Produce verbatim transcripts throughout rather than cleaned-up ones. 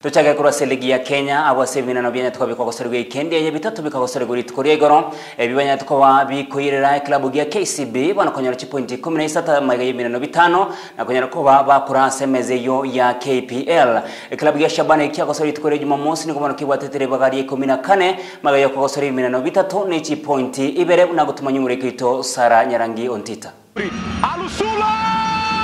Tuchage kurase ligi ya Kenya abo sevina no byanya tukabika kosorwe ikendi ye bitatu bikagosore guri tukuriye goro ebibanya tukoba bikoyirera club ya K C B bana konyera chipointi kumi na isatu magaye no bitano na konyera koba bakura semeze yo ya K P L. Club ya Shabana ikia kosore tukuriye Jumamosi niko bana kibwatetere bagari kumi na kane magaye kosore no bitatu ni chipointi ibere na gutuma nyumure kito Sara Nyarangi Ontita. Alusula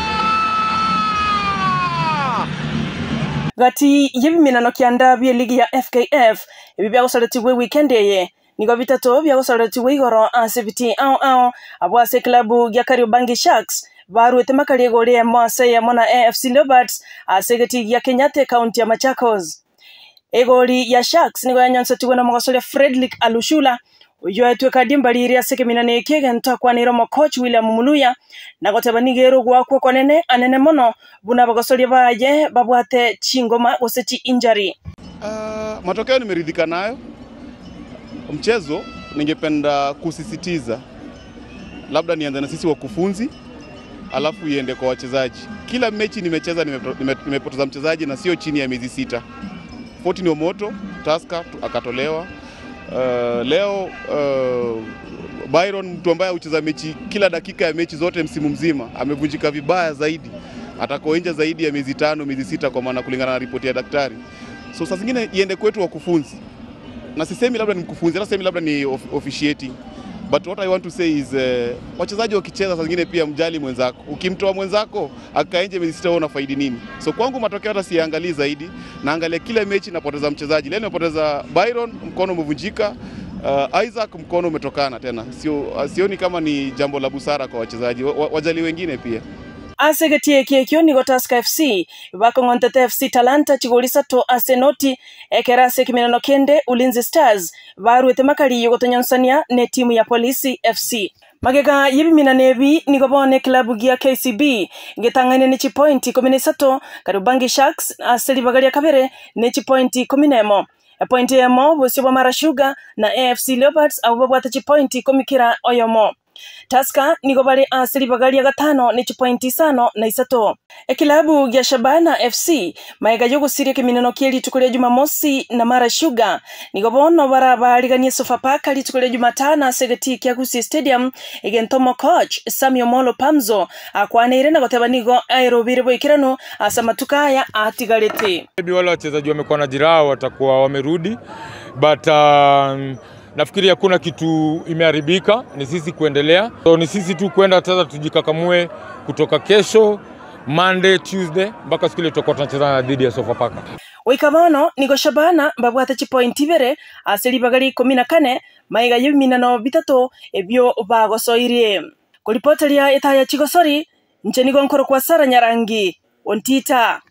Gati yebiminano kianda bya ligi ya F K F ibi byagosoretiwe weekend ye nigo bitatu byagosoretiwe igoro asibiti au au abwase club ya Kariobangi Sharks barwete makali gore ya Mose ya Mona A F C Leopards asegeti ya Kenyatta County ya Machakos. Egoli ya Sharks nigo yanyonsetiwe na mugosole Frederick Alushula uyo atweka dimbali ya sekeminane ekege ntakwanira mo coach William Muluya na gotabanigero gwakwo konene anene mono buna bagosoli baje babwate chingoma goseti injury. Uh, matokeo nimeridhika nayo. Mchezo ningependa kusisitiza labda nianze na sisi wakufunzi alafu iende kwa wachezaji. Kila mechi nimecheza nimepoteza mchezaji na sio chini ya miezi sita. Fortune Omoto Tusker akatolewa. Uh, leo uh, Byron mtu ambaye hucheza mechi kila dakika ya mechi zote msimu mzima amevunjika vibaya zaidi, atakuwa nje zaidi ya miezi tano miezi sita kwa maana kulingana na ripoti ya daktari. So sasa zingine iende kwetu wakufunzi, na sisemi labda ni mkufunzi, hata sisemi labda ni officiating, but what I want to say is uh, wachezaji wakicheza sasa zingine pia mjali mwenzako. Ukimtoa mwenzako akaenje miezi sita una faidi nini? So kwangu matokeo hata siangalia zaidi, naangalia kila mechi napoteza mchezaji. Leo nimepoteza Byron, mkono umevunjika, uh, Isaac mkono umetokana tena. Sio sioni kama ni jambo la busara kwa wachezaji, wajali wengine pia. Asegetie kiekyo ni Tusker F C bakongontete F C Talanta chigolisa to Asenoti ekerase kiminano kende Ulinzi Stars barwete makali yogotonyonsania ne timu ya Polisi F C. Magega yebiminanebi nigobone club ya K C B ngetangane ne chipointi kumi na isatu Kariobangi Sharks aseli bagali ya kabere ne chipointi kumi na emo e pointi emo bosibwa Mara Sugar na A F C Leopards abo bwata chipointi komikira oyomo. Tusker nigo bali asili bagali ya gatano ni chipointi sano na isato. Ekilabu ya Shabana F C maega yogo siri kiminano kieli tukulia Jumamosi na Mara Sugar nigo bono bara baliganie Sofapaka litukulia Jumatana segeti Kiagusi Stadium egentomo coach Samuel Molo Pamzo akwane irena goteba nigo aerobire boikirano asamatukaya atigalete. Maybe wale wachezaji wamekuwa na jeraha watakuwa wamerudi, but um, nafikiri hakuna kitu imeharibika, ni sisi kuendelea. So ni sisi tu kwenda sasa tujikakamue kutoka kesho Monday, Tuesday mpaka siku ile tutakuwa tunacheza na dhidi ya Sofapaka. Wikabono nigo Shabana babwata chipointi bere aseli bagali kumi na kane maiga yebiminano bitatu ebyo bagosoirie. Kulipotelia etaya chigosori nchenigo nkoro kwa Sara Nyarangi Ontita.